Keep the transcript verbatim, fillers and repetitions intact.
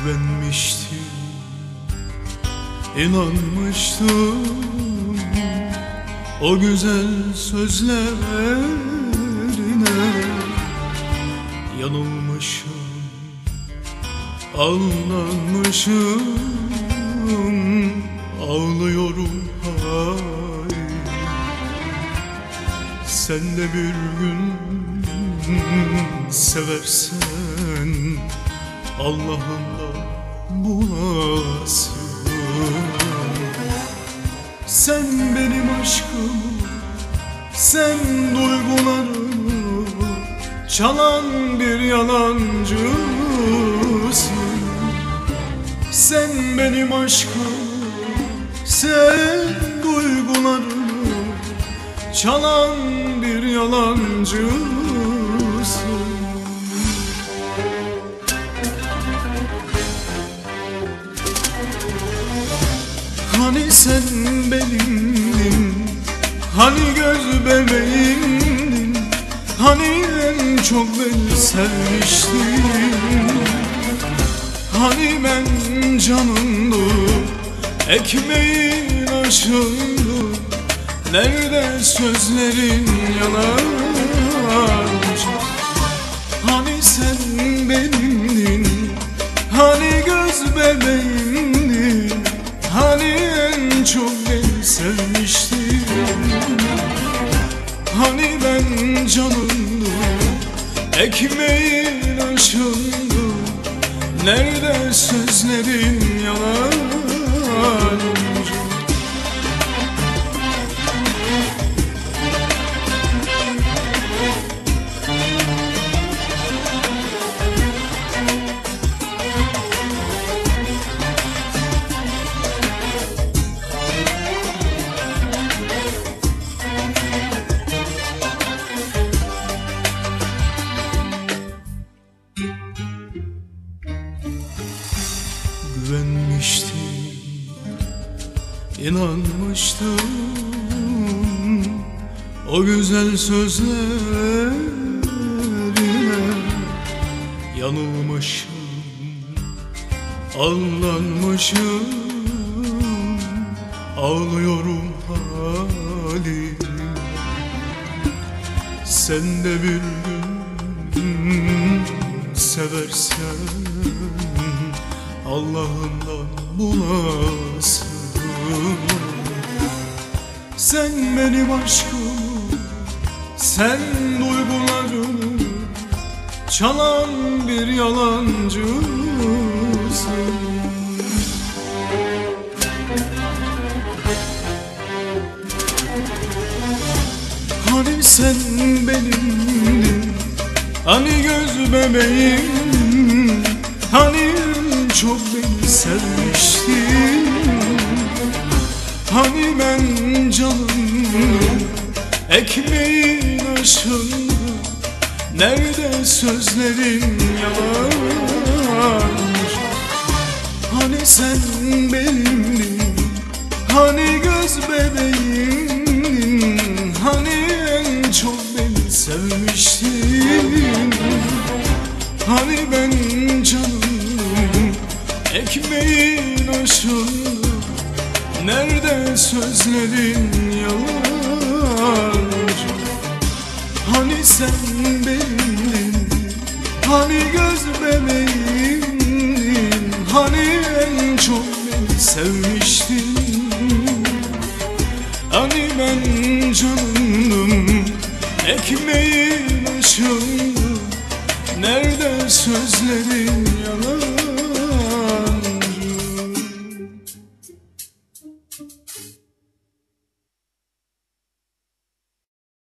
Güvenmiştim, inanmıştım o güzel sözlerine. Yanılmışım, aldanmışım, ağlıyorum hay. Sen de bir gün seversen Allah'ından bulasın. Sen benim aşkımı, sen duygularımı çalan bir yalancısın. Sen benim aşkımı, sen duygularımı çalan bir yalancısın. Hani sen benimdin, hani göz bebeğimdin, hani en çok beni sevmiştin. Hani ben canındım, ekmeğin aşındım. Nerede sözlerin yalancı? Hani sen benimdin, hani göz bebeğimdin, hani en çok beni sevmiştin. Hani ben canındım, ekmeğin aşındım. Nerede sözlerin yalancı? Güvenmiştim, inanmıştım o güzel sözlerine. Yanılmışım, aldanmışım, ağlıyorum halim. Sen de bir gün seversen Allah'ından bulasın. Sen benim aşkımı, sen duygularımı çalan bir yalancısın. Hani sen benimdin, hani göz bebeğim, hani çok beni sevmiştin. Hani ben canımdım, ekmeğin aşındım. Nerede sözlerin yalancı? Hani sen benimdin, hani göz bebeğimdin, hani en çok beni sevmiştin. Hani ben canımdım, ekmeğin aşındım. Nerede sözlerin yalancı? Hani sen benimdin, hani göz bebeğimdin, hani en çok beni sevmiştin. Hani ben canımdım, ekmeğin aşındım. Nerede sözlerin yalancı?